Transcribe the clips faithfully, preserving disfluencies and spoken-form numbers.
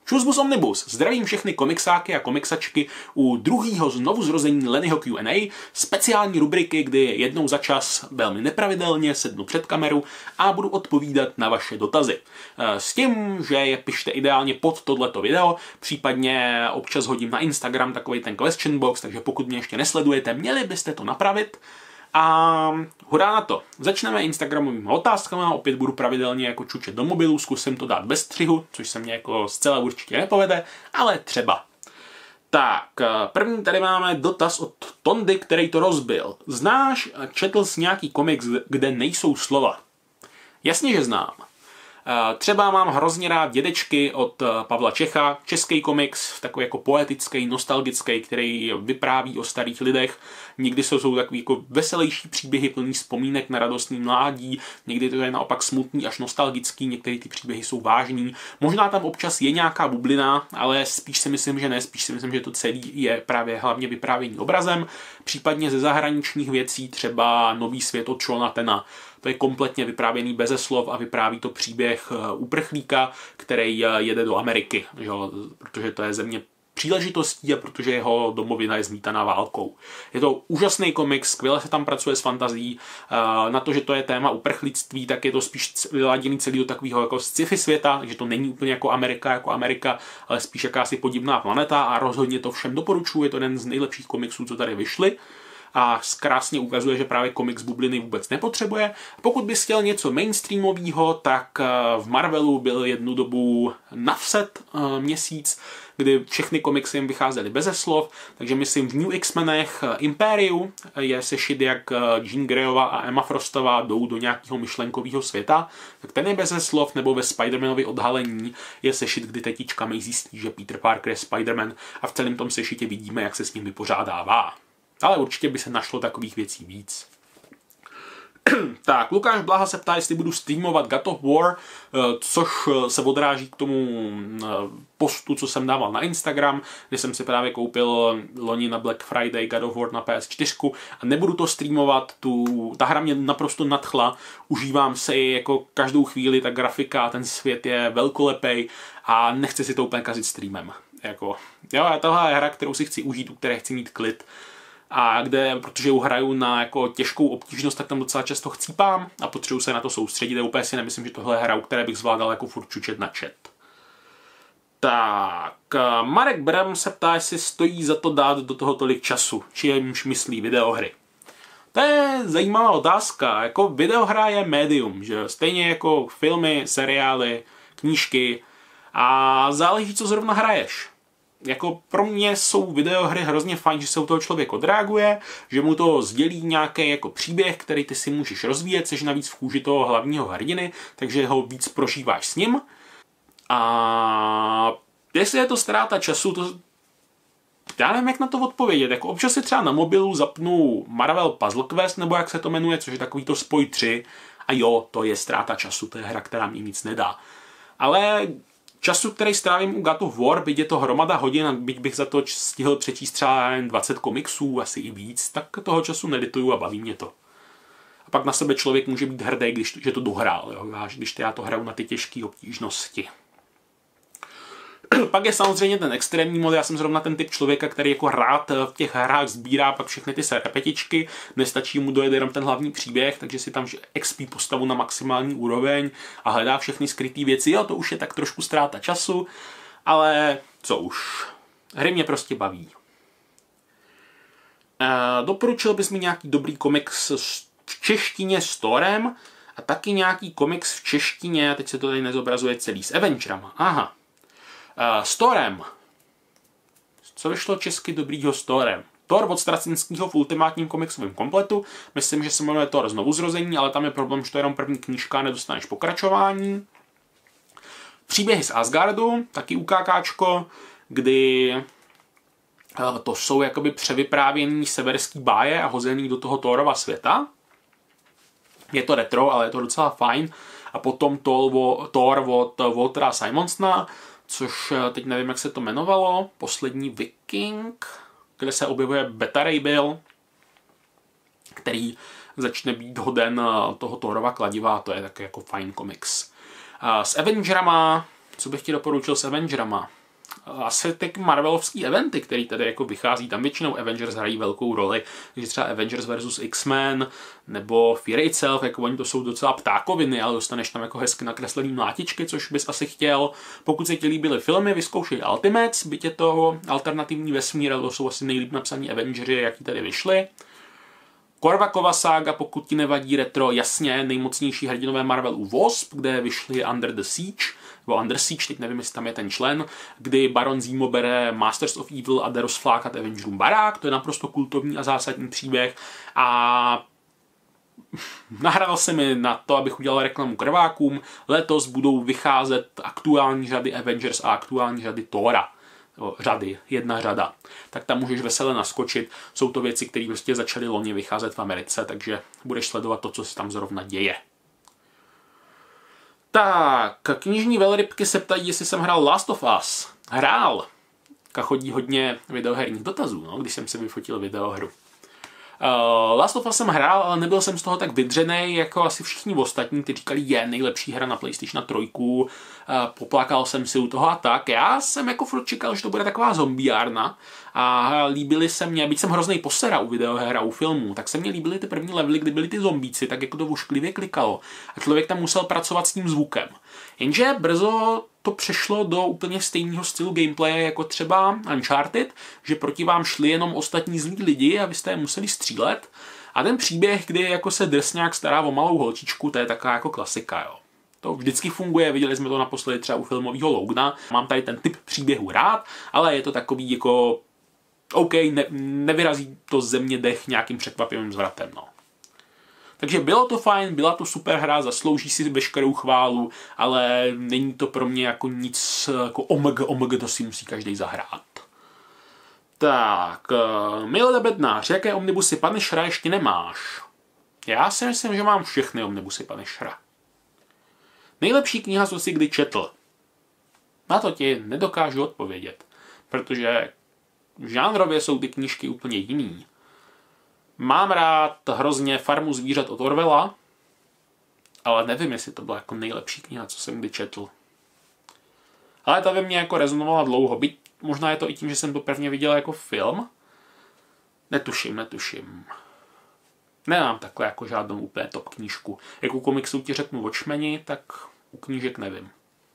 Čusbus Omnibus, zdravím všechny komiksáky a komiksačky u druhého znovuzrození Lennyho Q and A, speciální rubriky, kdy jednou za čas velmi nepravidelně sednu před kameru a budu odpovídat na vaše dotazy. S tím, že je pište ideálně pod tohleto video, případně občas hodím na Instagram takový ten question box, takže pokud mě ještě nesledujete, měli byste to napravit. A hurá na to. Začneme instagramovými otázkami, opět budu pravidelně jako čučet do mobilu, zkusím to dát bez střihu, což se mně jako zcela určitě nepovede, ale třeba. Tak, první tady máme dotaz od Tondy, který to rozbil. Znáš, četl jsi nějaký komiks, kde nejsou slova? Jasně, že znám. Třeba mám hrozně rád Dědečky od Pavla Čecha, český komiks, takový jako poetický, nostalgický, který vypráví o starých lidech. Někdy jsou, jsou takový jako veselější příběhy plný vzpomínek na radostný mládí, někdy to je naopak smutný až nostalgický, některé ty příběhy jsou vážný. Možná tam občas je nějaká bublina, ale spíš si myslím, že ne, spíš si myslím, že to celý je právě hlavně vyprávění obrazem, případně ze zahraničních věcí, třeba Nový svět od Seana Penna. To je kompletně vyprávěný beze slov a vypráví to příběh uprchlíka, který jede do Ameriky, že? Protože to je země příležitostí a protože jeho domovina je zmítaná válkou. Je to úžasný komiks, skvěle se tam pracuje s fantazií. Na to, že to je téma uprchlictví, tak je to spíš vyladěný celý do takového jako sci-fi světa, takže to není úplně jako Amerika, jako Amerika, ale spíš jakási podivná planeta a rozhodně to všem doporučuji. Je to jeden z nejlepších komiksů, co tady vyšly. A krásně ukazuje, že právě komiks bubliny vůbec nepotřebuje. Pokud bys chtěl něco mainstreamového, tak v Marvelu byl jednu dobu Navset měsíc, kdy všechny komiksy jim vycházely beze slov, takže myslím v New X-menech Imperium je sešit, jak Jean Greyová a Emma Frostová jdou do nějakého myšlenkového světa, tak ten je beze slov, nebo ve Spider-Manovi odhalení je sešit, kdy tetička May zjistí, že Peter Parker je Spider-Man a v celém tom sešitě vidíme, jak se s ním vypořádává. Ale určitě by se našlo takových věcí víc. Tak, Lukáš Blaha se ptá, jestli budu streamovat God of War, což se odráží k tomu postu, co jsem dával na Instagram, kde jsem si právě koupil loni na Black Friday God of War na P S čtyři a nebudu to streamovat, tu, ta hra mě naprosto nadchla, užívám se ji jako každou chvíli, ta grafika, ten svět je velkolepej a nechci si to úplně kazit streamem. Jako, jo, tohle je hra, kterou si chci užít, u které chci mít klid. A kde, protože ju hraju na jako těžkou obtížnost, tak tam docela často chcípám a potřebuji se na to soustředit. A úplně si nemyslím, že tohle je hra, u které bych zvládal jako furt čučet na chat. Tak, Marek Bram se ptá, jestli stojí za to dát do toho tolik času, čímž myslí videohry. To je zajímavá otázka. Jako videohra je médium, že stejně jako filmy, seriály, knížky a záleží, co zrovna hraješ. Jako pro mě jsou videohry hrozně fajn, že se u toho člověk odreaguje, že mu to sdělí nějaký jako příběh, který ty si můžeš rozvíjet, seš navíc v kůži toho hlavního hrdiny, takže ho víc prožíváš s ním. A jestli je to ztráta času, to já nevím, jak na to odpovědět. Jako občas si třeba na mobilu zapnu Marvel Puzzle Quest, nebo jak se to jmenuje, což je takový to spoj tři. A jo, to je ztráta času, to je hra, která mi nic nedá. Ale času, který strávím u God of War, byť je to hromada hodin, byť bych za to stihl přečíst třeba dvacet komiksů, asi i víc, tak toho času nedituju a baví mě to. A pak na sebe člověk může být hrdý, když že to dohrál, jo, když já to hraju na ty těžké obtížnosti. Pak je samozřejmě ten extrémní mod, já jsem zrovna ten typ člověka, který jako rád v těch hrách sbírá pak všechny ty repetičky, nestačí mu dojet jenom ten hlavní příběh, takže si tam X P postavu na maximální úroveň a hledá všechny skryté věci, jo, to už je tak trošku ztráta času, ale co už, hry mě prostě baví. E, doporučil bys mi nějaký dobrý komiks v češtině s Thorem a taky nějaký komiks v češtině, a teď se to tady nezobrazuje celý, s Avengerama, aha. Uh, s Thorem. Co vyšlo česky dobrýho s Thorem? Thor od Straczynského v ultimátním komiksovém kompletu. Myslím, že se jmenuje Thor znovuzrození, ale tam je problém, že to je jenom první knížka a nedostaneš pokračování. Příběhy z Asgardu, taky UKáčko, kdy uh, to jsou jakoby převyprávěný severský báje a hozený do toho Thorova světa. Je to retro, ale je to docela fajn. A potom Thor od Waltera Simonsona, což teď nevím, jak se to jmenovalo, Poslední Viking, kde se objevuje Beta Ray Bill, který začne být hoden toho Thorova kladiva, to je taky jako fajn komiks. S Avengerama Co bych ti doporučil s Avengerama? Asi ty marvelovský eventy, který tady jako vychází, tam většinou Avengers hrají velkou roli, takže třeba Avengers versus X-Men nebo Fear Itself, jako oni to jsou docela ptákoviny, ale dostaneš tam jako hezky nakreslený mlátičky, což bys asi chtěl. Pokud se ti líbily filmy, vyzkoušej Ultimates, byť je to alternativní vesmír, ale to jsou asi nejlíp napsaný Avengeři, jaký tady vyšly. Korvakova sága, pokud ti nevadí retro, jasně, nejmocnější hrdinové Marvelu Wasp, kde vyšly Under the Siege, nebo Under Siege, teď nevím, jestli tam je ten člen, kdy Baron Zemo bere Masters of Evil a jde rozflákat Avengerům barák, to je naprosto kultovní a zásadní příběh a nahrál se mi na to, abych udělal reklamu krvákům, letos budou vycházet aktuální řady Avengers a aktuální řady Thora. Řady, jedna řada. Tak tam můžeš vesele naskočit. Jsou to věci, které prostě začaly loni vycházet v Americe, takže budeš sledovat to, co se tam zrovna děje. Tak, knižní velrybky se ptají, jestli jsem hrál Last of Us. Hrál. Chodí hodně videoherních dotazů, no, když jsem si vyfotil videohru. Uh, Last of Us jsem hrál, ale nebyl jsem z toho tak vydřenej jako asi všichni ostatní, kteří říkali, je nejlepší hra na PlayStation tři, uh, poplakal jsem si u toho a tak. Já jsem jako furt čekal, že to bude taková zombiárna a líbily se mě, byť jsem hroznej posera u videoher a u filmů, tak se mně líbily ty první levely, kdy byly ty zombíci, tak jako to vošklivě klikalo a člověk tam musel pracovat s tím zvukem. Jenže brzo to přešlo do úplně stejného stylu gameplaye jako třeba Uncharted, že proti vám šli jenom ostatní zlí lidi a vy jste je museli střílet. A ten příběh, kdy jako se drsňák stará o malou holčičku, to je taková jako klasika, jo. To vždycky funguje, viděli jsme to naposledy třeba u filmového Logana. Mám tady ten typ příběhu rád, ale je to takový jako OK, ne, nevyrazí to ze mě dech nějakým překvapivým zvratem, no. Takže bylo to fajn, byla to super hra, zaslouží si veškerou chválu, ale není to pro mě jako nic jako omg, omg, to si musí každý zahrát. Tak, uh, Milda Bednář, jaké omnibusy Punishera ještě nemáš? Já si myslím, že mám všechny omnibusy Punishera. Nejlepší kniha, co jsi kdy četl? Na to ti nedokážu odpovědět, protože žánrově jsou ty knížky úplně jiný. Mám rád hrozně Farmu zvířat od Orwella, ale nevím, jestli to byla jako nejlepší kniha, co jsem kdy četl. Ale ta ve mně jako rezonovala dlouho, byť možná je to i tím, že jsem to prvně viděl jako film. Netuším, netuším. Nemám takhle jako žádnou úplně top knížku. Jak u komiksů ti řeknu Watchmeni, tak u knížek nevím.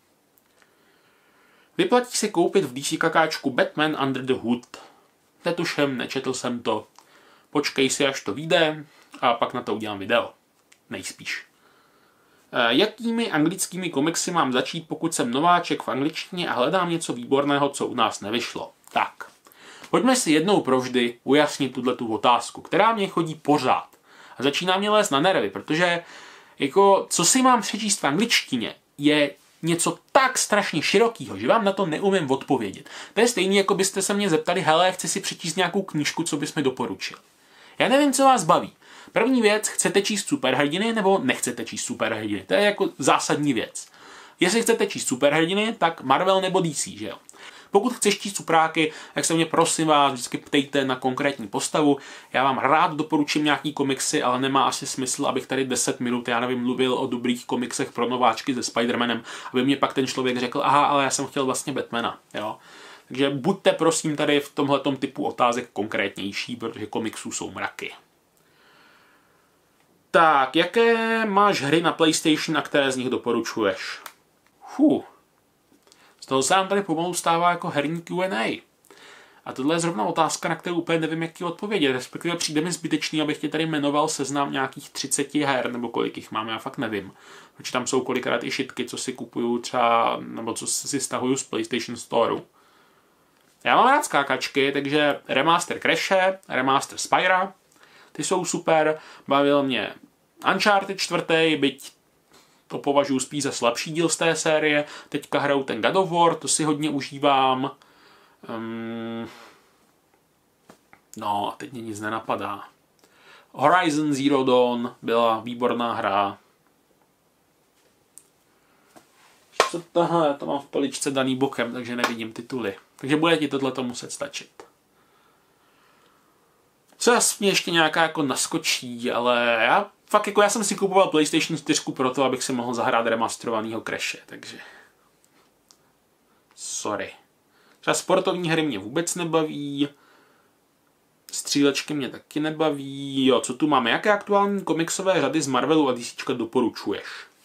Vyplatí si koupit v D C kakáčku Batman Under the Hood. Netuším, nečetl jsem to. Počkej si, až to vyjde a pak na to udělám video. Nejspíš. E, jakými anglickými komiksy mám začít, pokud jsem nováček v angličtině a hledám něco výborného, co u nás nevyšlo? Tak, pojďme si jednou provždy ujasnit tuto otázku, která mě chodí pořád. A začíná mě lézt na nervy, protože jako, co si mám přečíst v angličtině, je něco tak strašně širokýho, že vám na to neumím odpovědět. To je stejný, jako byste se mě zeptali, hele, chci si přečíst nějakou knížku, co bys mi doporučil. Já nevím, co vás baví. První věc, chcete číst superhrdiny nebo nechcete číst superhrdiny? To je jako zásadní věc. Jestli chcete číst superhrdiny, tak Marvel nebo D C, že jo? Pokud chceš číst supráky, tak se mě prosím vás vždycky ptejte na konkrétní postavu. Já vám rád doporučím nějaký komiksy, ale nemá asi smysl, abych tady deset minut, já nevím, mluvil o dobrých komiksech pro nováčky se Spider-Manem, aby mě pak ten člověk řekl, aha, ale já jsem chtěl vlastně Batmana, jo? Takže buďte prosím tady v tomhletom typu otázek konkrétnější, protože komiksů jsou mraky. Tak, jaké máš hry na PlayStation a které z nich doporučuješ? Fuh. Z toho se nám tady pomalu stává jako herní Q and A. A tohle je zrovna otázka, na kterou úplně nevím, jak ji odpovědět. Respektive přijde mi zbytečný, abych tě tady jmenoval seznam nějakých třicet her, nebo kolik jich mám, já fakt nevím. Protože tam jsou kolikrát i šitky, co si kupuju třeba, nebo co si stahuju z PlayStation Storeu. Já mám rád skákačky, takže remaster Crashe, remaster Spyra, ty jsou super, bavil mě Uncharted čtvrtý, byť to považuji spíš za slabší díl z té série, teďka hraju ten God of War, to si hodně užívám. Um, no a teď mě nic nenapadá. Horizon Zero Dawn byla výborná hra. Co tohle, já to mám v poličce daný bokem, takže nevidím tituly. Takže bude ti tohleto muset stačit. Co mě ještě nějaká jako naskočí, ale já fakt jako já jsem si kupoval PlayStation čtyři proto, abych si mohl zahrát remasterovanýho Crashe, takže Sorry. Třeba sportovní hry mě vůbec nebaví. Střílečky mě taky nebaví. Jo, co tu máme? Jaké aktuální komiksové řady z Marvelu a DCčka doporučuješ?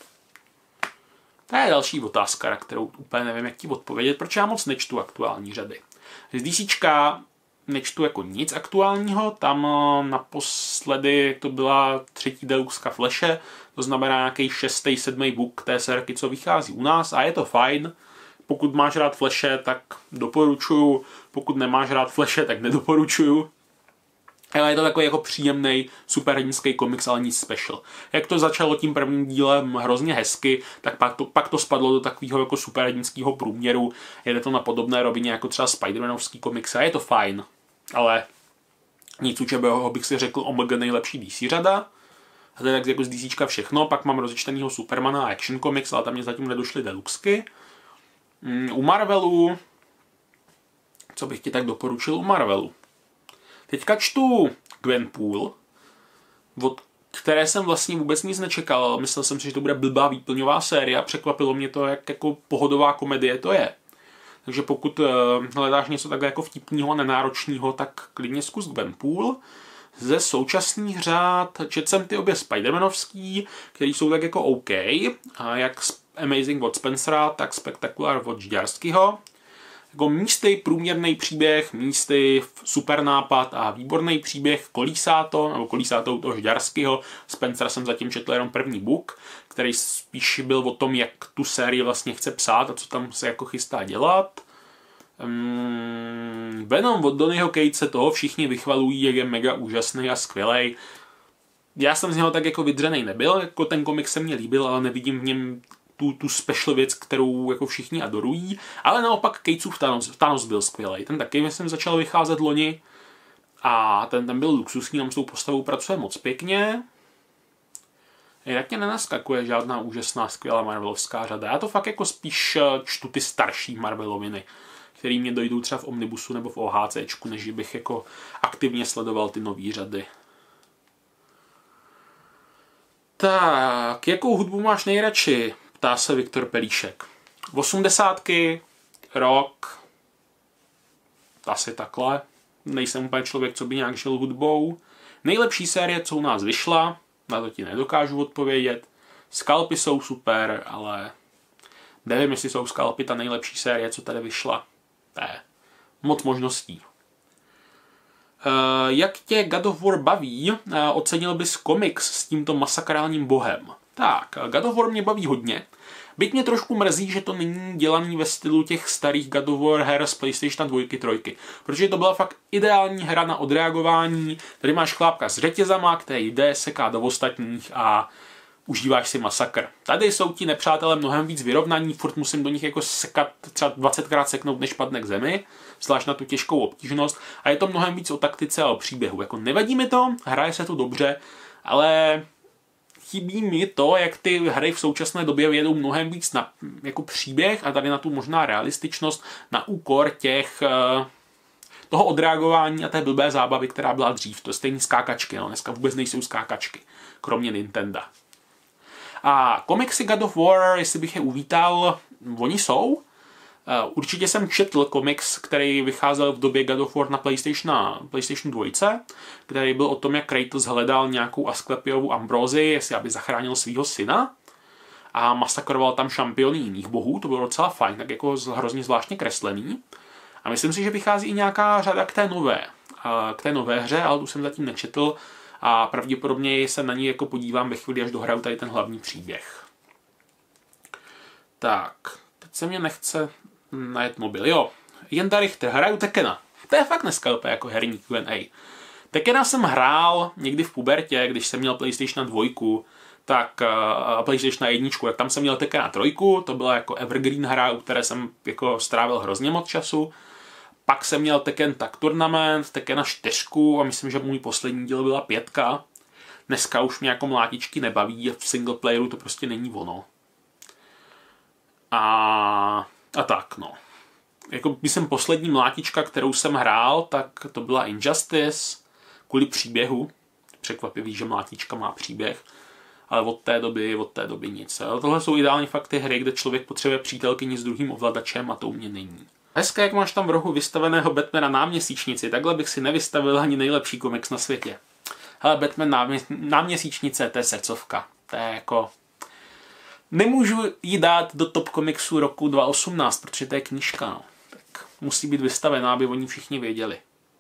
To je další otázka, na kterou úplně nevím, jak ti odpovědět, protože já moc nečtu aktuální řady. Z DCčka nečtu jako nic aktuálního, tam naposledy to byla třetí deluxka Flashe, to znamená nějaký šestý, sedmý book té serky, co vychází u nás a je to fajn. Pokud máš rád Flashe, tak doporučuju, pokud nemáš rád Flashe, tak nedoporučuju. Ale je to takový jako příjemný superhrdinský komiks, ale nic special. Jak to začalo tím prvním dílem hrozně hezky, tak pak to, pak to spadlo do takového jako superhrdinského průměru. Jede to na podobné rovině jako třeba Spider-Manovský komiks a je to fajn. Ale nic učebého bych si řekl omega nejlepší D C řada. A to je tak jako z DCčka všechno. Pak mám rozečtenýho Supermana a Action Comics, ale tam mě zatím nedošly deluxky. U Marvelu... Co bych ti tak doporučil u Marvelu? Teďka čtu Gwenpool, od které jsem vlastně vůbec nic nečekal. Myslel jsem si, že to bude blbá výplňová série a překvapilo mě to, jak jako pohodová komedie to je. Takže pokud uh, hledáš něco takhle jako vtipného a nenáročného, tak klidně zkus Gwenpool. Ze současných řád četl jsem ty obě Spider-Manovský, který jsou tak jako OK, a jak Amazing od Spencera, tak Spectacular od Žďarskýho. Jako místy průměrný příběh, místy super nápad a výborný příběh, kolísá to, nebo kolísá to u toho Žďarskýho. Spencera jsem zatím četl jenom první book, který spíš byl o tom, jak tu sérii vlastně chce psát a co tam se jako chystá dělat. Um, Venom od Donnyho Catese, toho všichni vychvalují, jak je mega úžasný a skvělej. Já jsem z něho tak jako vydřenej nebyl, jako ten komik se mně líbil, ale nevidím v něm tu, tu special věc, kterou jako všichni adorují. Ale naopak Catesův Thanos, Thanos byl skvělej. Ten taky myslím začal vycházet loni a ten, ten byl luxusní, tam s tou postavou pracuje moc pěkně. Jak mě nenaskakuje žádná úžasná, skvělá marvelovská řada. Já to fakt jako spíš čtu ty starší Marveloviny, který mě dojdou třeba v Omnibusu nebo v OHCčku, než bych jako aktivně sledoval ty nový řady. Tak, jakou hudbu máš nejradši? Ptá se Viktor Pelíšek. Osmdesátky, rock, asi takhle. Nejsem úplně člověk, co by nějak žil hudbou. Nejlepší série, co u nás vyšla, na to ti nedokážu odpovědět. Skalpy jsou super, ale nevím, jestli jsou Skalpy ta nejlepší série, co tady vyšla. Ne, moc možností. Uh, jak tě God of War baví, uh, ocenil bys komiks s tímto masakrálním bohem? Tak, God of War mě baví hodně. Byť mě trošku mrzí, že to není dělaný ve stylu těch starých God of War her z PlayStation dva, tři. Protože to byla fakt ideální hra na odreagování. Tady máš chlápka s řetězama, který jde, seká do ostatních a užíváš si masakr. Tady jsou ti nepřátelé mnohem víc vyrovnaní, furt musím do nich jako sekat, třeba dvacetkrát seknout, než padne k zemi, zvlášť na tu těžkou obtížnost. A je to mnohem víc o taktice a o příběhu. Jako nevadí mi to, hraje se to dobře, ale chybí mi to, jak ty hry v současné době jedou mnohem víc na jako příběh a tady na tu možná realističnost na úkor těch toho odreagování a té blbé zábavy, která byla dřív. To je stejný skákačky, no dneska vůbec nejsou skákačky, kromě Nintendo. A komiksy God of War, jestli bych je uvítal, oni jsou. Určitě jsem četl komiks, který vycházel v době God of War na PlayStation, PlayStation dva, který byl o tom, jak Kratos hledal nějakou Asklepiovu Ambrózii, jestli aby zachránil svého syna a masakroval tam šampiony jiných bohů. To bylo docela fajn, tak jako hrozně zvláštně kreslený. A myslím si, že vychází i nějaká řada k té nové, k té nové hře, ale tu jsem zatím nečetl a pravděpodobně se na ní jako podívám ve chvíli, až dohraju tady ten hlavní příběh. Tak, teď se mě nechce najet mobil. Jo, Jenda Richter, hraju Tekena. To je fakt dneska úplně jako herní Q and A. Tekena jsem hrál někdy v pubertě, když jsem měl PlayStation dva, tak uh, PlayStation jedna, jak tam jsem měl Tekena tři, to byla jako evergreen hra, u které jsem jako strávil hrozně moc času. Pak jsem měl Tekken Tag Tournament, Tekkena čtyři a myslím, že můj poslední díl byla pětka. Dneska už mě jako mlátičky nebaví, v single playeru to prostě není ono. A, a tak no. Jako myslím poslední mlátička, kterou jsem hrál, tak to byla Injustice, kvůli příběhu. Překvapivý, že mlátička má příběh. ale od té doby, od té doby nic. Jo. Tohle jsou ideální fakt ty hry, kde člověk potřebuje přítelkyni s druhým ovladačem a to u mě není. Hezké, jak máš tam v rohu vystaveného Batmana na měsíčnici, takhle bych si nevystavil ani nejlepší komiks na světě. Hele, Batman na, mě, na měsíčnice, to je srdcovka. To je jako... Nemůžu ji dát do top komiksu roku dva tisíce osmnáct, protože to je knížka, no. Tak musí být vystavená, aby oni všichni věděli.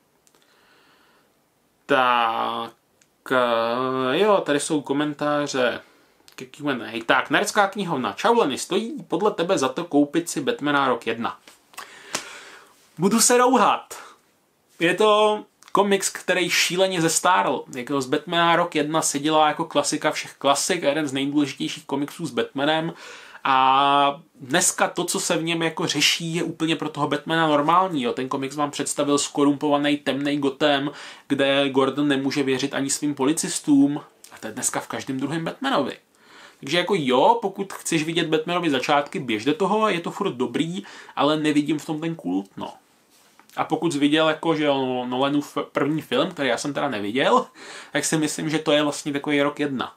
Tak... Jo, tady jsou komentáře ke Q and A. Tak, Nerdská knihovna. Čau Leny, stojí podle tebe za to koupit si Batmana rok jedna? Budu se rouhat. Je to komiks, který šíleně zestárl. Jako z Batmana rok jedna se dělá jako klasika všech klasik, jeden z nejdůležitějších komiksů s Batmanem. A dneska to, co se v něm jako řeší, je úplně pro toho Batmana normální. Jo. Ten komiks vám představil skorumpovaný temnej Gotham, kde Gordon nemůže věřit ani svým policistům. A to je dneska v každém druhém Batmanovi. Takže jako jo, pokud chceš vidět Batmanovi začátky, běž do toho, je to furt dobrý, ale nevidím v tom ten kult, no. A pokud jsi viděl jako, že Nolanův první film, který já jsem teda neviděl, tak si myslím, že to je vlastně takový rok jedna.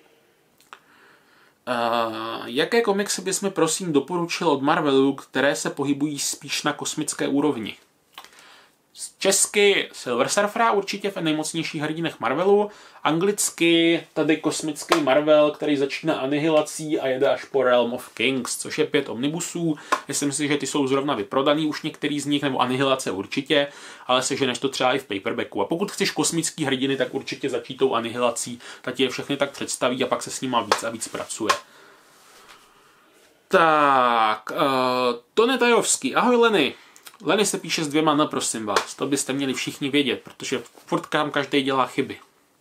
Uh, jaké komiksy bys mi prosím doporučil od Marvelu, které se pohybují spíš na kosmické úrovni? Z česky Silver Surfera určitě v nejmocnějších hrdinech Marvelu, anglicky tady kosmický Marvel, který začíná Anihilací a jede až po Realm of Kings, což je pět omnibusů. Myslím si, že ty jsou zrovna vyprodaný už některý z nich, nebo Anihilace určitě, ale seženeš to třeba i v paperbacku. A pokud chceš kosmický hrdiny, tak určitě začít tou Anihilací, ta ti je všechny tak představí a pak se s nima víc a víc pracuje. Tak, uh, Tone Tajovský, ahoj Leny. Leny se píše s dvěma N, prosím vás. To byste měli všichni vědět, protože furt kam každý dělá chyby.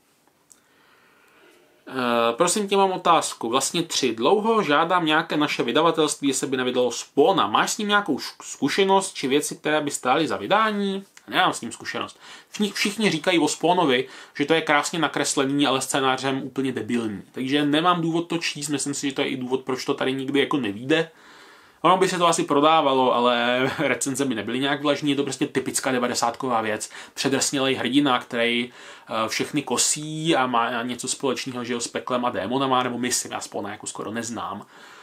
E, prosím tě, mám otázku. Vlastně tři. Dlouho žádám nějaké naše vydavatelství, jestli by nevydalo Spawna. Máš s ním nějakou zkušenost či věci, které by stály za vydání? Nemám s ním zkušenost. Všichni, všichni říkají o Spawnovi, že to je krásně nakreslený, ale scénářem úplně debilní. Takže nemám důvod to číst, myslím si, že to je i důvod, proč to tady nikdy jako nevyjde. Ono by se to asi prodávalo, ale recenze by nebyly nějak vlažní, je to prostě typická devadesátková věc. Předrsnělej hrdina, který všechny kosí a má něco společného, že jo, s peklem a démonama, nebo myslím, já Spawna jako skoro neznám.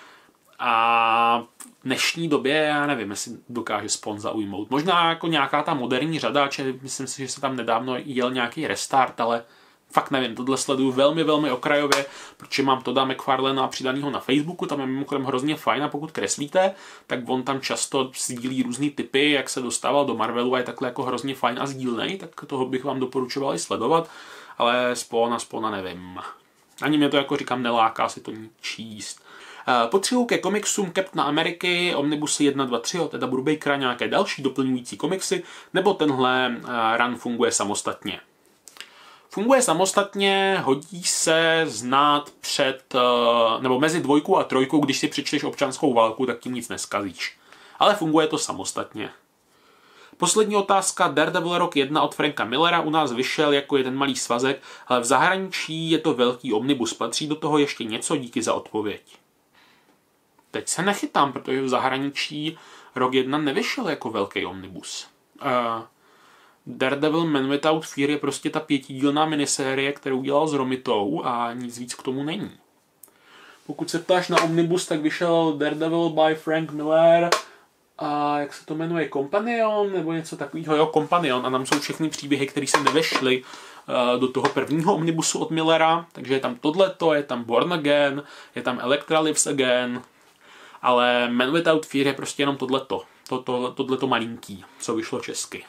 A v dnešní době, já nevím, jestli dokáže Spawn zaujmout. Možná jako nějaká ta moderní řada, či myslím si, že se tam nedávno jel nějaký restart, ale fakt nevím, tohle sleduju velmi, velmi okrajově, protože mám Todda McFarlanea přidanýho na Facebooku, tam je mimochodem hrozně fajn a pokud kreslíte, tak on tam často sdílí různý tipy, jak se dostával do Marvelu a je takhle jako hrozně fajn a sdílnej, tak toho bych vám doporučoval i sledovat, ale Spawna, Spawna nevím. Ani mě to, jako říkám, neláká si to číst. Potřebuji ke komiksům Captaina Ameriky, Omnibusy jedna, dva, tři, teda Brubakera, nějaké další doplňující komiksy, nebo tenhle run funguje samostatně. Funguje samostatně, hodí se znát před, nebo mezi dvojkou a trojkou, když si přečteš občanskou válku, tak tím nic neskazíš. Ale funguje to samostatně. Poslední otázka, Daredevil rok jedna od Franka Millera u nás vyšel jako jeden malý svazek, ale v zahraničí je to velký omnibus. Patří do toho ještě něco? Díky za odpověď. Teď se nechytám, protože v zahraničí rok jedna nevyšel jako velký omnibus. Uh, Daredevil Man Without Fear je prostě ta pětidílná minisérie, kterou dělal s Romitou a nic víc k tomu není. Pokud se ptáš na omnibus, tak vyšel Daredevil by Frank Miller a jak se to jmenuje, Companion nebo něco takového, jo, Companion, a tam jsou všechny příběhy, které se nevešly uh, do toho prvního omnibusu od Millera, takže je tam tohleto, je tam Born Again, je tam Elektra Lives Again, ale Man Without Fear je prostě jenom tohleto, to, to, tohleto malinký, co vyšlo česky.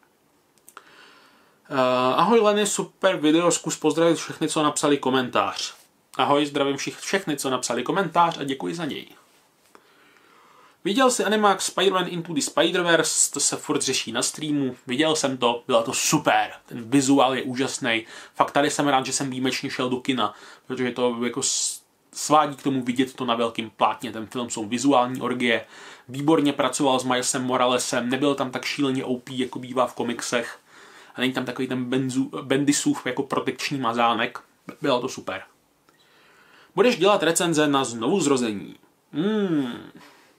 Uh, ahoj Leny, super video, zkus pozdravit všechny, co napsali komentář. Ahoj, zdravím všich, všechny, co napsali komentář a děkuji za něj. Viděl jsi Animax Spider-Man Into the Spider-Verse, to se furt řeší na streamu, viděl jsem to, bylo to super, ten vizuál je úžasný. Fakt tady jsem rád, že jsem výjimečně šel do kina, protože to jako svádí k tomu vidět to na velkým plátně, ten film jsou vizuální orgie, výborně pracoval s Milesem Moralesem, nebyl tam tak šíleně O P, jako bývá v komiksech. A není tam takový ten Benzu, Bendisův jako protekční mazánek. Bylo to super. Budeš dělat recenze na znovuzrození. Hmm.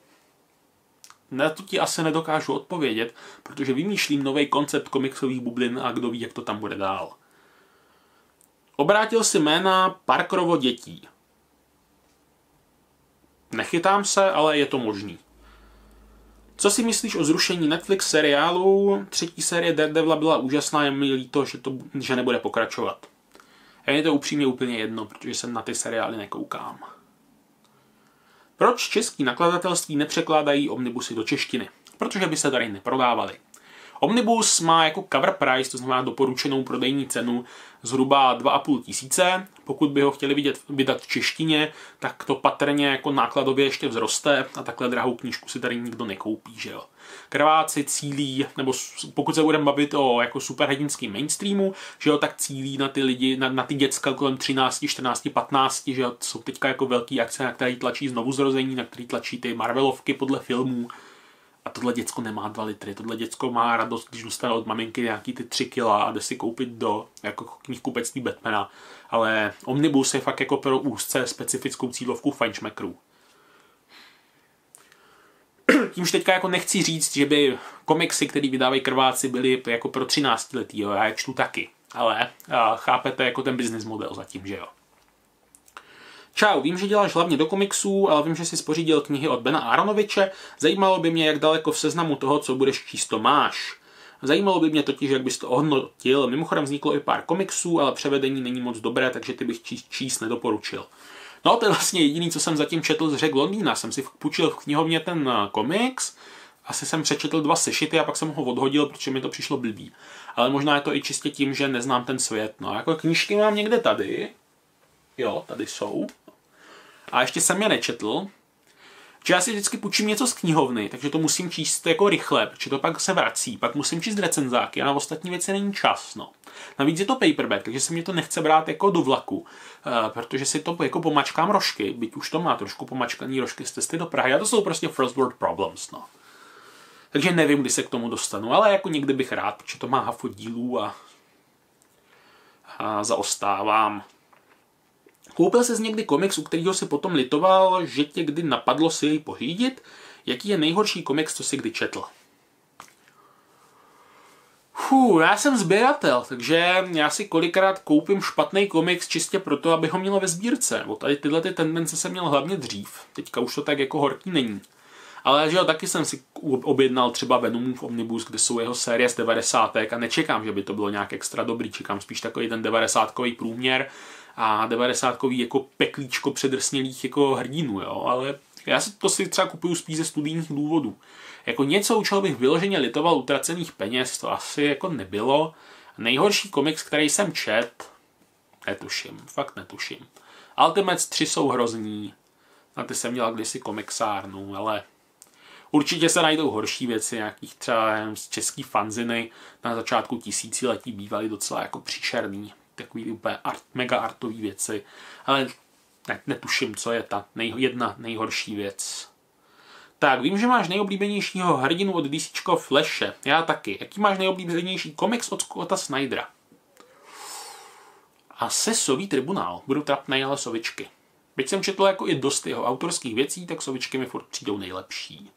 Na to ti asi nedokážu odpovědět, protože vymýšlím nový koncept komiksových bublin a kdo ví, jak to tam bude dál. Obrátil si jména Parkerovo dětí. Nechytám se, ale je to možný. Co si myslíš o zrušení Netflix seriálu? Třetí série Daredevila byla úžasná, je mi líto, že, to, že nebude pokračovat. A je to upřímně úplně jedno, protože jsem na ty seriály nekoukám. Proč český nakladatelství nepřekládají omnibusy do češtiny? Protože by se tady neprodávaly. Omnibus má jako cover price, to znamená doporučenou prodejní cenu, zhruba dva a půl tisíce. Pokud by ho chtěli vidět, vydat v češtině, tak to patrně jako nákladově ještě vzroste a takhle drahou knížku si tady nikdo nekoupí, že jo. Krváci cílí, nebo pokud se budeme bavit o jako superhrdinském mainstreamu, že jo, tak cílí na ty lidi, na, na ty děcka kolem třináct, čtrnáct, patnáct, že jo, jsou teďka jako velký akce, na který tlačí znovuzrození, na který tlačí ty Marvelovky podle filmů. A tohle děcko nemá dva litry, tohle děcko má radost, když dostane od maminky nějaký ty tři kila a jde si koupit do jako knihkupectví Batmana. Ale Omnibus je fakt jako pro úzce specifickou cílovku fajnšmekrů. Tímž teďka jako nechci říct, že by komiksy, které vydávají krváci, byly jako pro třináctiletý, jo, já je čtu taky. Ale chápete jako ten business model zatím, že jo. Čau, vím, že děláš hlavně do komiksů, ale vím, že jsi spořídil knihy od Bena Aaronoviče. Zajímalo by mě, jak daleko v seznamu toho, co budeš číst, to máš. Zajímalo by mě totiž, jak bys to ohodnotil. Mimochodem vzniklo i pár komiksů, ale převedení není moc dobré, takže ty bych číst, číst nedoporučil. No, to je vlastně jediný, co jsem zatím četl z Řek Londýna. Jsem si půjčil v knihovně ten komiks, asi jsem přečetl dva sešity a pak jsem ho odhodil, protože mi to přišlo blbý. Ale možná je to i čistě tím, že neznám ten svět. No, jako knížky mám někde tady. Jo, tady jsou. A ještě jsem je nečetl. Že já si vždycky půjčím něco z knihovny, takže to musím číst jako rychle, protože to pak se vrací. Pak musím číst recenzáky a na ostatní věci není čas. No. Navíc je to paperback, takže se mě to nechce brát jako do vlaku, uh, protože si to jako pomačkám rožky, byť už to má trošku pomačkaný rožky z cesty do Prahy. A to jsou prostě first world problems. No. Takže nevím, kdy se k tomu dostanu, ale jako někdy bych rád, protože to má hafo dílů a, a zaostávám. Koupil ses někdy komiks, u kterého si potom litoval, že tě kdy napadlo si jej pořídit? Jaký je nejhorší komiks, co jsi kdy četl? Fuh, já jsem sběratel, takže já si kolikrát koupím špatný komiks čistě proto, aby ho měl ve sbírce. Bo tady tyhle ty tendence jsem měl hlavně dřív. Teďka už to tak jako horký není. Ale že jo, taky jsem si objednal třeba Venomův Omnibus, kde jsou jeho série z devadesátek a nečekám, že by to bylo nějak extra dobrý. Čekám spíš takový ten devadesátkový průměr a devadesátkový jako peklíčko předrsnělých jako hrdinů, jo, ale já si to si třeba kupuju spíš ze studijních důvodů. Jako něco, u čeho bych vyloženě litoval utracených peněz, to asi jako nebylo. Nejhorší komiks, který jsem čet, netuším, fakt netuším. Ultimates tři jsou hrozní, na ty jsem dělal kdysi komiksárnu, ale určitě se najdou horší věci, nějakých třeba z český fanziny na začátku tisíciletí bývaly docela jako příšerný. Takový úplně art, mega artový věci, ale ne, netuším, co je ta nej, jedna nejhorší věc. Tak, vím, že máš nejoblíbenějšího hrdinu od DCčko Flashe. Já taky. Jaký máš nejoblíbenější komiks od Scotta Snydera? Asi Sový tribunál. Budu trapnej, ale sovičky. Byť jsem četl jako i dost jeho autorských věcí, tak sovičky mi furt přijdou nejlepší.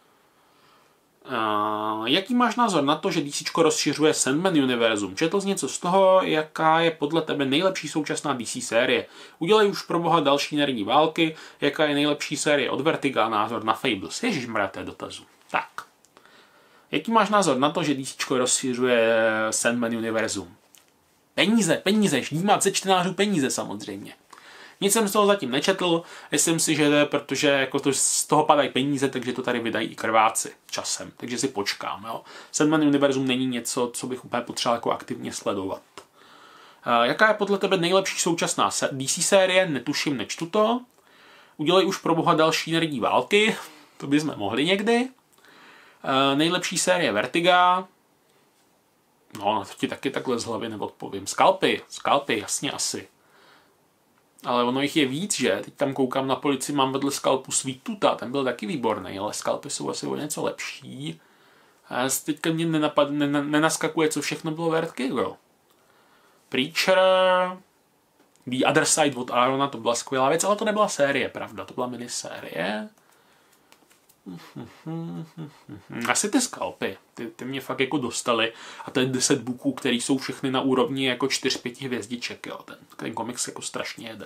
Uh, jaký máš názor na to, že DCčko rozšiřuje Sandman univerzum? Četl jsi něco z toho, jaká je podle tebe nejlepší současná D C série? Udělej už pro boha další nerdní války, jaká je nejlepší série od Vertiga a názor na Fables? Ježišmarja, to je dotazu. Tak. Jaký máš názor na to, že DCčko rozšiřuje Sandman univerzum? Peníze, peníze, ždímat ze čtenářů peníze samozřejmě. Nic jsem z toho zatím nečetl, myslím si, že to je, protože jako to, z toho padají peníze, takže to tady vydají i krváci časem, takže si počkám. Jo. Sandman univerzum není něco, co bych úplně potřeboval jako aktivně sledovat. Uh, jaká je podle tebe nejlepší současná D C série? Netuším, nečtu to. Udělej už pro boha další nerdní války, to bychom mohli někdy. Uh, nejlepší série Vertiga. No, na to ti taky takhle z hlavy neodpovím. Skalpy, skalpy, jasně asi. Ale ono jich je víc, že? Teď tam koukám na Policii, mám vedle Skalpu Sweet Tuta, ten byl taky výborný, ale Skalpy jsou asi o něco lepší. A teďka mě nenapad, nenaskakuje, co všechno bylo Vertigo. Preacher, The Other Side od Aarona, to byla skvělá věc, ale to nebyla série, pravda, to byla minisérie. Asi ty skalpy, ty, ty mě fakt jako dostaly a to je deset booků, který jsou všechny na úrovni jako čtyři pět hvězdiček, jo, ten, ten komiks jako strašně jede.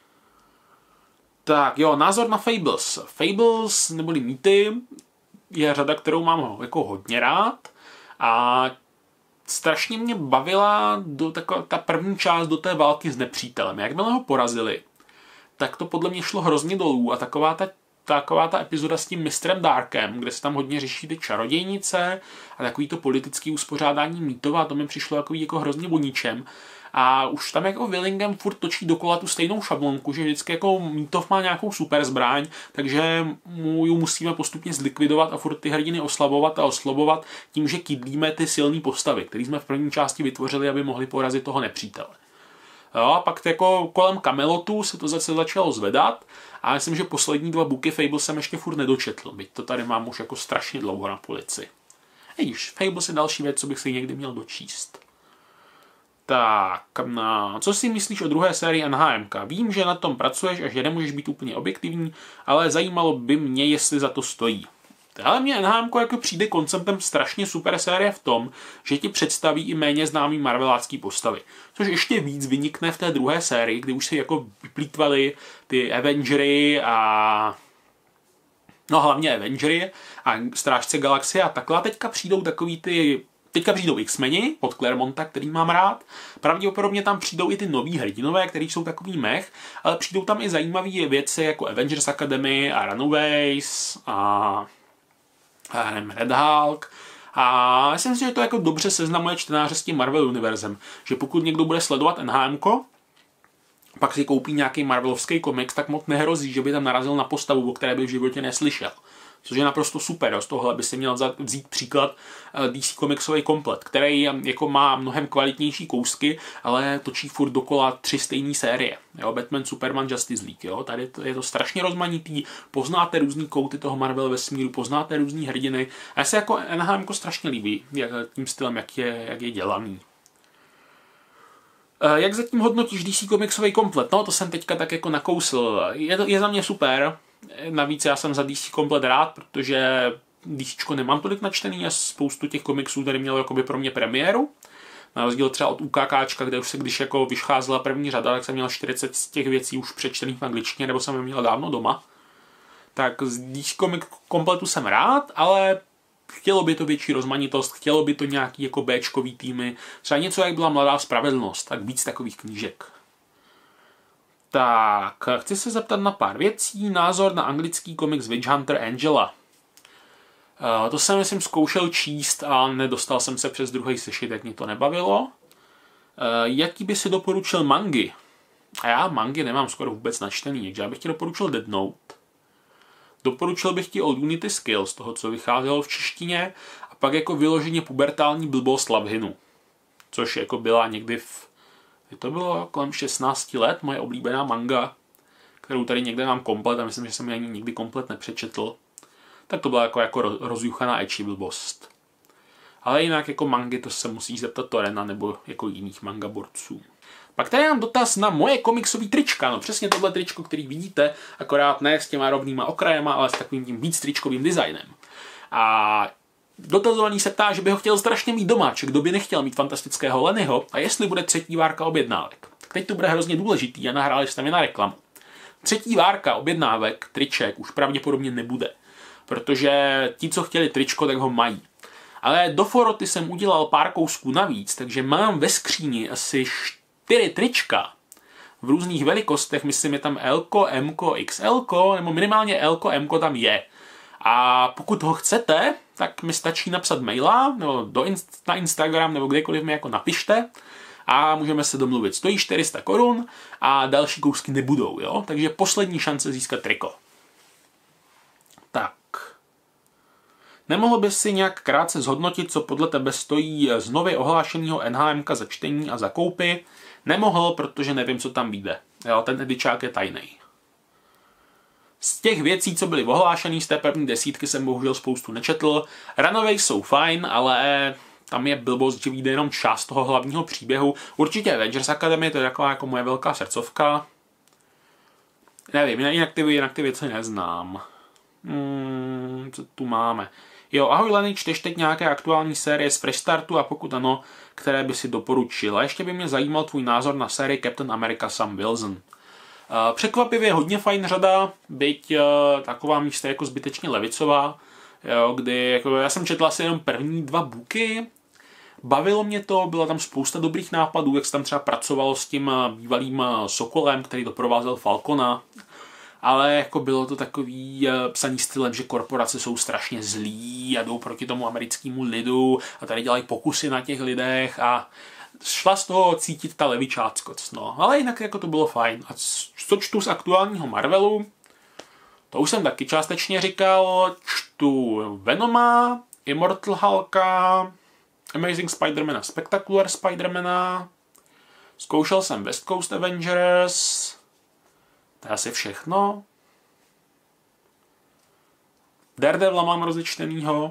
Tak jo, názor na Fables. Fables, neboli mýty, je řada, kterou mám jako hodně rád a strašně mě bavila do taková, ta první část do té války s nepřítelem. Jakmile ho porazili, tak to podle mě šlo hrozně dolů a taková ta, taková ta epizoda s tím mistrem Darkem, kde se tam hodně řeší ty čarodějnice a takový to politické uspořádání mýtova, to mi přišlo takový jako hrozně o ničem. A už tam jako Willingham furt točí dokola tu stejnou šablonku, že vždycky jako mýtov má nějakou super zbraň, takže mu ji musíme postupně zlikvidovat a furt ty hrdiny oslabovat a oslabovat tím, že kydlíme ty silné postavy, které jsme v první části vytvořili, aby mohli porazit toho nepřítele. Jo, a pak jako kolem Camelotu se to zase začalo zvedat a myslím, že poslední dva booky Fable jsem ještě furt nedočetl, byť to tady mám už jako strašně dlouho na polici. Jejíž, Fable je další věc, co bych si někdy měl dočíst. Tak, no, co si myslíš o druhé sérii N H M K? Vím, že na tom pracuješ a že nemůžeš být úplně objektivní, ale zajímalo by mě, jestli za to stojí. Ale mě N H M K jako přijde konceptem strašně super série v tom, že ti představí i méně známý marvelácký postavy. Což ještě víc vynikne v té druhé sérii, kdy už si jako vyplýtvali ty Avengery a... No hlavně Avengery a Strážce galaxie a takhle. A teďka přijdou takový ty... Teďka přijdou X-meni od Claremonta, který mám rád. Pravděpodobně tam přijdou i ty noví hrdinové, kteří jsou takový mech, ale přijdou tam i zajímavé věci jako Avengers Academy a Runaways a, a nevím, Red Hulk. A myslím si, že to jako dobře seznamuje čtenáře s tím Marvel univerzem. Že pokud někdo bude sledovat N H M ko, pak si koupí nějaký marvelovský komiks, tak moc nehrozí, že by tam narazil na postavu, o které by v životě neslyšel. Což je naprosto super. Z tohohle by si měl vzít příklad D C komiksový komplet, který jako má mnohem kvalitnější kousky, ale točí furt dokola tři stejné série. Jo? Batman, Superman, Justice League. Jo? Tady je to strašně rozmanitý, poznáte různý kouty toho Marvel vesmíru, poznáte různý hrdiny. A já se jako N H M ko strašně líbí jak, tím stylem, jak je, jak je dělaný. Jak zatím hodnotíš D C komiksový komplet? No, to jsem teďka tak jako nakousl. Je, to, je za mě super. Navíc já jsem za D C komplet rád, protože DCčko nemám tolik načtený a spoustu těch komiksů tady mělo jakoby pro mě premiéru. Na rozdíl třeba od UKKčka, kde už se když jako vycházela první řada, tak jsem měl čtyřicet z těch věcí už přečtených v angličtině, nebo jsem je měl dávno doma. Tak z D C kompletu jsem rád, ale chtělo by to větší rozmanitost, chtělo by to nějaký jako Bčkový týmy, třeba něco jak byla Mladá spravedlnost, tak víc takových knížek. Tak, chci se zeptat na pár věcí. Názor na anglický komiks Witch Hunter Angela. Uh, to jsem, myslím, zkoušel číst a nedostal jsem se přes druhý sešit, jak mě to nebavilo. Uh, jaký by si doporučil mangy? A já mangy nemám skoro vůbec načtený, takže já bych ti doporučil Death Note. Doporučil bych ti Old Unity Skills, toho, co vycházelo v češtině, a pak jako vyloženě pubertální blbost Lavhinu, což jako byla někdy v... To bylo kolem šestnácti let, moje oblíbená manga, kterou tady někde mám komplet a myslím, že jsem ji ani nikdy komplet nepřečetl. Tak to byla jako, jako rozjuchaná ecchi blbost. Ale jinak jako mangy to se musí zeptat Torena nebo jako jiných mangaborců. Pak tady mám dotaz na moje komiksové trička. No přesně tohle tričko, který vidíte, akorát ne s těma rovnýma okrajema, ale s takovým tím víc tričkovým designem. A dotazovaný se ptá, že by ho chtěl strašně mít doma, či kdo by nechtěl mít fantastického Lennyho a jestli bude třetí várka objednávek. Tak teď to bude hrozně důležitý a nahráli jste mi na reklamu. Třetí várka objednávek, triček, už pravděpodobně nebude, protože ti, co chtěli tričko, tak ho mají. Ale do Foroty jsem udělal pár kousků navíc, takže mám ve skříni asi čtyři trička v různých velikostech, myslím je tam L, M, X L, nebo minimálně L, M tam je. A pokud ho chcete, tak mi stačí napsat maila, nebo do inst- na Instagram, nebo kdekoliv mi jako napište a můžeme se domluvit. Stojí čtyři sta korun a další kousky nebudou, jo? Takže poslední šance získat triko. Tak. Nemohl bys si nějak krátce zhodnotit, co podle tebe stojí z nově ohlášeného N H M ka za čtení a za koupy? Nemohl, protože nevím, co tam vyjde. Jo, ten edičák je tajnej. Z těch věcí, co byly ohlášený z té první desítky, jsem bohužel spoustu nečetl. Runaways jsou fajn, ale tam je blbost, že vyjde jenom část toho hlavního příběhu. Určitě Avengers Academy, to je taková jako moje velká srdcovka. Nevím, jinak ty, jinak ty věci neznám. Hmm, co tu máme? Jo, ahoj Lenny, čteš teď nějaké aktuální série z Fresh Startu a pokud ano, které by si doporučil? A ještě by mě zajímal tvůj názor na sérii Captain America Sam Wilson. Uh, překvapivě hodně fajn řada, byť uh, taková místa jako zbytečně levicová, jo, kdy jako, já jsem četl asi jenom první dva booky, bavilo mě to, byla tam spousta dobrých nápadů, jak se tam třeba pracovalo s tím bývalým Sokolem, který doprovázel Falcona, ale jako bylo to takový psaný stylem, že korporace jsou strašně zlí a jdou proti tomu americkému lidu a tady dělají pokusy na těch lidech a šla z toho cítit ta levičáckost, no. Ale jinak jako to bylo fajn. A co čtu z aktuálního Marvelu? To už jsem taky částečně říkal. Čtu Venoma, Immortal Hulka, Amazing Spider-Mana, Spectacular Spider-Mana. Zkoušel jsem West Coast Avengers. To je asi všechno. Daredevila mám rozečtenýho.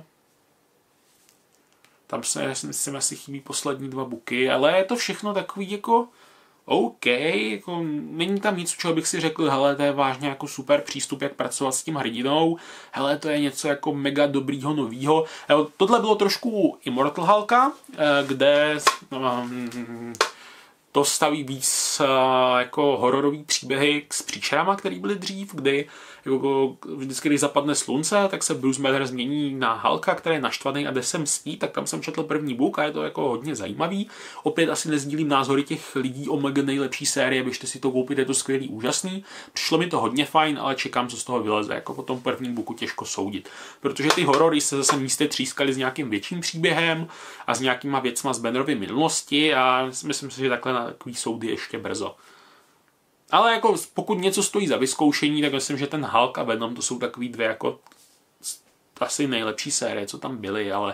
Tam se, myslím, asi chybí poslední dva buky, ale je to všechno takový jako OK, jako není tam nic, čeho bych si řekl, hele, to je vážně jako super přístup, jak pracovat s tím hrdinou, hele, to je něco jako mega dobrýho, novýho. Tohle bylo trošku Immortal Hulka, kde um, to staví víc uh, jako hororový příběhy s příšerama, který byly dřív, kdy jako, vždycky, když zapadne slunce, tak se Bruce Banner změní na Hulka, který je naštvaný a jde se mstít, tak tam jsem četl první book a je to jako hodně zajímavý. Opět asi nezdílím názory těch lidí o mega nejlepší série, běžte si to koupit, je to skvělý, úžasný. Přišlo mi to hodně fajn, ale čekám, co z toho vyleze, jako po tom prvním booku těžko soudit. Protože ty horory se zase místy třískaly s nějakým větším příběhem a s nějakýma věcma z Bannerovy minulosti a myslím si, že takhle na takový soudy ještě brzo. Ale jako pokud něco stojí za vyzkoušení, tak myslím, že ten Hulk a Venom to jsou takový dvě jako asi nejlepší série, co tam byly, ale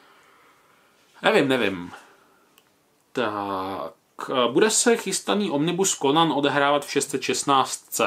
nevím, nevím. Tak, bude se chystaný Omnibus Conan odehrávat v šest set šestnáct.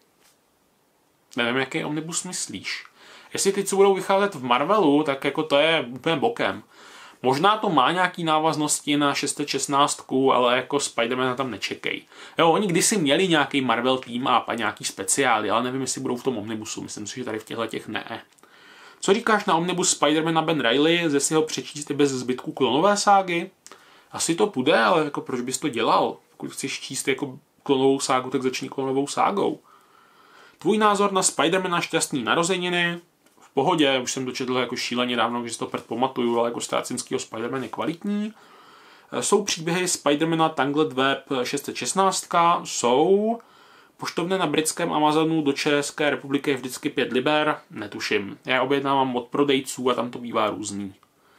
Nevím, jaký Omnibus myslíš. Jestli ty, co budou vycházet v Marvelu, tak jako to je úplně bokem. Možná to má nějaký návaznosti na šest set šestnáct, ale jako Spider-Mana tam nečekej. Jo, oni kdysi měli nějaký Marvel team up a nějaký speciály, ale nevím, jestli budou v tom Omnibusu. Myslím si, že tady v těchto těch ne. Co říkáš na Omnibus Spider-Mana Ben Reilly? Ze si ho přečíst i bez zbytku klonové ságy? Asi to půjde, ale jako proč bys to dělal? Pokud chceš číst jako klonovou ságu, tak začni klonovou ságou. Tvůj názor na Spider-Mana šťastný narozeniny? V pohodě, už jsem dočetl jako šíleně dávno, že si to předpamatuju, ale jako strácinskýho Spider-Man je kvalitní. Jsou příběhy Spider-Mana Tangled Web šest set šestnáct, jsou poštovné na britském Amazonu do České republiky je vždycky pět liber, netuším. Já objednávám od prodejců a tam to bývá různý.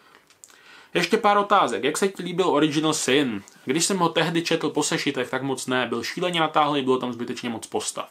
Ještě pár otázek. Jak se ti líbil Original Sin? Když jsem ho tehdy četl po sešitech, tak moc ne. Byl šíleně natáhlý, bylo tam zbytečně moc postav.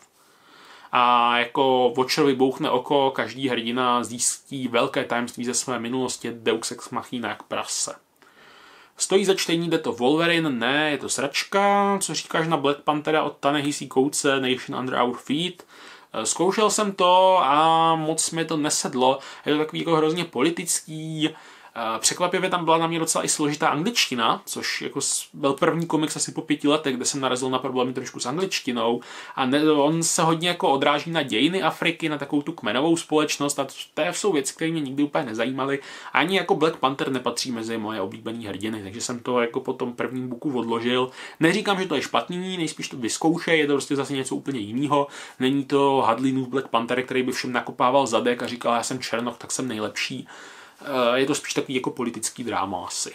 A jako Watcherovi bouchne oko, každý hrdina zjistí velké tajemství ze své minulosti, Deus Ex Machina jak prase. Stojí za čtení, jde to Wolverine? Ne, je to sračka. Co říkáš na Black Panthera od Ta-Nehisi Coatese, Nation Under Our Feet? Zkoušel jsem to a moc mi to nesedlo. Je to takový jako hrozně politický. Překvapivě tam byla na mě docela i složitá angličtina, což jako byl první komiks asi po pěti letech, kde jsem narazil na problémy trošku s angličtinou a ne, on se hodně jako odráží na dějiny Afriky, na takovou tu kmenovou společnost a to jsou věci, které mě nikdy úplně nezajímaly. Ani jako Black Panther nepatří mezi moje oblíbené hrdiny, takže jsem to jako po tom prvním buku odložil. Neříkám, že to je špatný, nejspíš to vyzkoušej, je to prostě zase něco úplně jiného. Není to Hadlinův Black Panther, který by všem nakopával zadek a říkal, já jsem černoch, tak jsem nejlepší. Je to spíš takový jako politický dráma asi.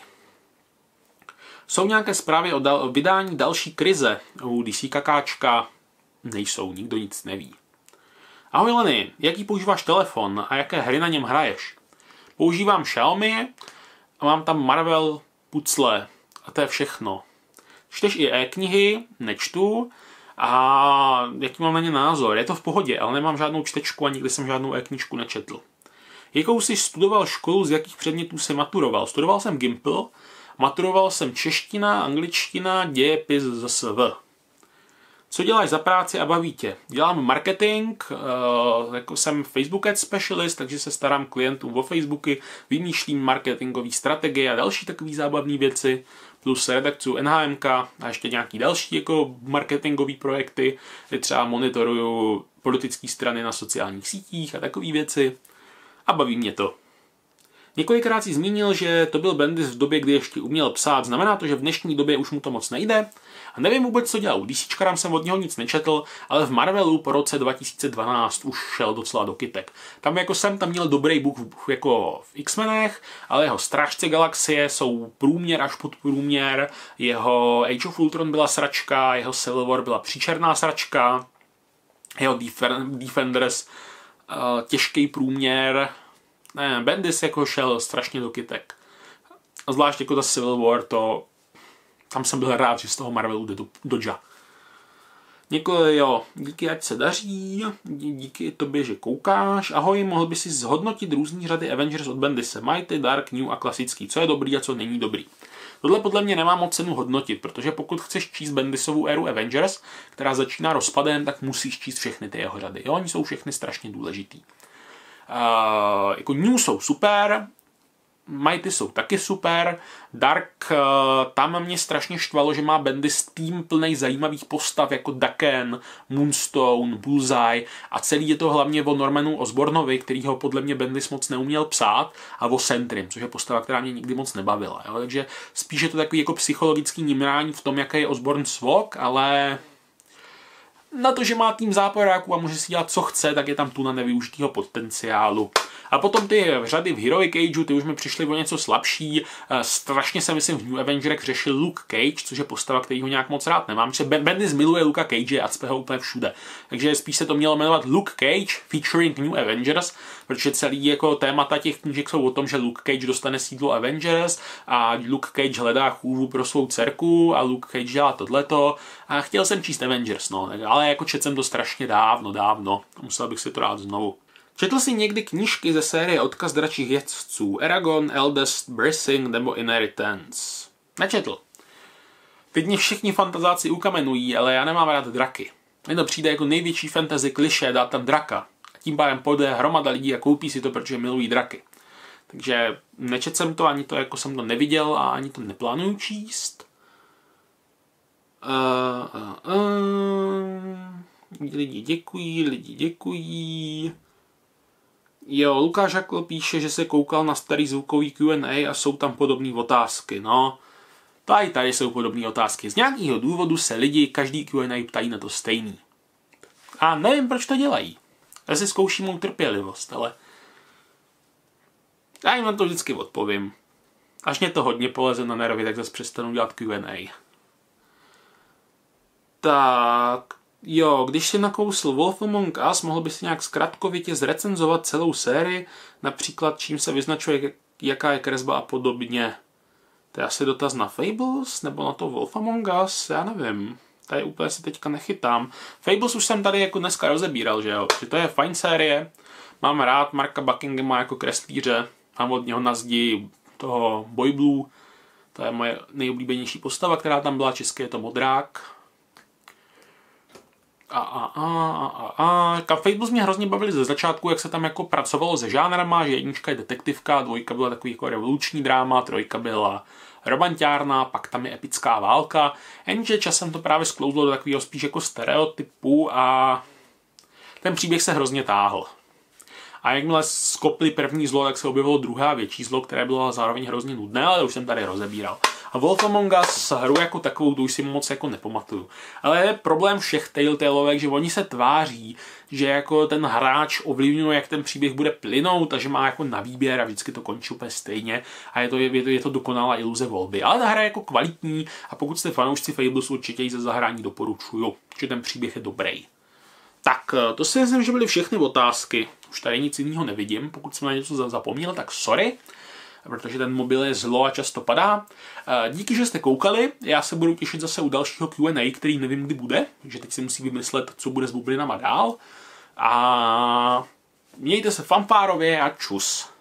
Jsou nějaké zprávy o, dal- o vydání další krize u D C kakáčka? Nejsou, nikdo nic neví. Ahoj Lenny, jaký používáš telefon a jaké hry na něm hraješ? Používám Xiaomi a mám tam Marvel pucle a to je všechno. Čteš i e-knihy? Nečtu. A jaký mám na ně názor? Je to v pohodě, ale nemám žádnou čtečku a nikdy jsem žádnou e-knižku nečetl. Jakou jsi studoval školu, z jakých předmětů jsi maturoval? Studoval jsem Gimpl, maturoval jsem čeština, angličtina, dějepis Z S V. Co děláš za práci a baví tě? Dělám marketing, uh, jako jsem Facebook Ad Specialist, takže se starám klientům o Facebooky, vymýšlím marketingové strategie a další takové zábavné věci. plus redakcu N H M K a ještě nějaký další jako marketingové projekty, kdy třeba monitoruju politické strany na sociálních sítích a takové věci a baví mě to. Několikrát si zmínil, že to byl Bendis v době, kdy ještě uměl psát. Znamená to, že v dnešní době už mu to moc nejde? A nevím vůbec, co dělal. DCčkarám jsem od něho nic nečetl, ale v Marvelu po roce dva tisíce dvanáct už šel docela do kytek. Tam jako jsem tam měl dobrý bůh jako v X-menech, ale jeho Strážci galaxie jsou průměr až pod průměr, jeho Age of Ultron byla sračka, jeho Civil War byla příčerná sračka, jeho Defenders uh, těžký průměr. Ne, Bendis jako šel strašně do kytek. A zvlášť jako ta Civil War, to tam jsem byl rád, že z toho Marvelu jde do, do dža. Několik, jo, díky, ať se daří, díky tobě, že koukáš. Ahoj, mohl by si zhodnotit různý řady Avengers od Bendise, Mighty, Dark, New a klasický, co je dobrý a co není dobrý. Tohle podle mě nemá moc cenu hodnotit, protože pokud chceš číst Bendisovou éru Avengers, která začíná rozpadem, tak musíš číst všechny ty jeho řady. Jo, oni jsou všechny strašně důležitý. Uh, jako New jsou super, Mighty jsou taky super, Dark, uh, tam mě strašně štvalo, že má Bendis tým plnej zajímavých postav jako Daken, Moonstone, Bullseye a celý je to hlavně o Normanu Osbornovi, který ho podle mě Bendis moc neuměl psát, a o Sentrim, což je postava, která mě nikdy moc nebavila. Jo? Takže spíš je to takový jako psychologický nimrání v tom, jaký je Osborn svok, ale na to, že má tým záporáků a může si dělat, co chce, tak je tam tuna nevyužitýho potenciálu. A potom ty řady v Heroic Ageu, ty už mi přišly o něco slabší. Strašně se myslím v New Avengerech řešil Luke Cage, což je postava, který ho nějak moc rád nemám. Protože Bendis miluje Luka Cage a cpe ho úplně všude. Takže spíš se to mělo jmenovat Luke Cage featuring New Avengers, protože celý jako témata těch knížek jsou o tom, že Luke Cage dostane sídlo Avengers a Luke Cage hledá chůvu pro svou dcerku a Luke Cage dělá tohleto. A chtěl jsem číst Avengers, no, ale jako četl jsem to strašně dávno, dávno. Musel bych si to dát znovu. Četl jsi někdy knížky ze série Odkaz dračích jezdců, Eragon, Eldest, Brissing nebo Inheritance? Nečetl. Teď mě všichni fantazáci ukamenují, ale já nemám rád draky. Mně to přijde jako největší fantasy klišé dát tam draka. A tím pádem půjde hromada lidí a koupí si to, protože milují draky. Takže nečetl jsem to, ani to jako jsem to neviděl a ani to neplánuju číst. Uh, uh, uh. Lidi děkují, lidi děkují. Jo, Lukáš Hakl píše, že se koukal na starý zvukový Q and A a jsou tam podobné otázky. No, tady, tady jsou podobné otázky. Z nějakého důvodu se lidi každý Q and A ptají na to stejný. A nevím, proč to dělají. Já si zkouším mou trpělivost, ale já jim na to vždycky odpovím. Až mě to hodně poleze na nervy, tak zase přestanu dělat Q and A. Tak, jo, když si nakousl Wolf Among Us, mohl bys si nějak zkratkovitě zrecenzovat celou sérii, například čím se vyznačuje, jaká je kresba a podobně. To je asi dotaz na Fables, nebo na to Wolf Among Us, já nevím. Tady úplně si teďka nechytám. Fables už jsem tady jako dneska rozebíral, že jo, že to je fajn série. Mám rád Marka Buckinghama jako kreslíře, mám od něho na zdi toho Boy Blue, to je moje nejoblíbenější postava, která tam byla, české je to Modrák. A, a, a, a, a, a. Fables mě hrozně bavili ze začátku, jak se tam jako pracovalo se žánrama, že jednička je detektivka, dvojka byla takový jako revoluční dráma, trojka byla romantiárna, pak tam je epická válka, jenže časem to právě sklouzlo do takového spíš jako stereotypu a ten příběh se hrozně táhl. A jakmile skopli první zlo, tak se objevilo druhá větší zlo, které bylo zároveň hrozně nudné, ale už jsem tady rozebíral. A Wolf Among Us hru jako takovou, tu už si moc jako nepamatuju. Ale je problém všech Telltaleovek, že oni se tváří, že jako ten hráč ovlivňuje, jak ten příběh bude plynout a že má jako na výběr a vždycky to končí úplně stejně a je to, je to, je to dokonalá iluze volby. Ale ta hra je jako kvalitní a pokud jste fanoušci Fables, určitě ji ze zahrání doporučuju, že ten příběh je dobrý. Tak, to si myslím, že byly všechny otázky. Už tady nic jiného nevidím, pokud jsem na něco zapomněl, tak sorry, protože ten mobil je zlo a často padá. Díky, že jste koukali, já se budu těšit zase u dalšího Q and A, který nevím, kdy bude, že teď si musím vymyslet, co bude s bublinama dál. A mějte se fanfárově a čus.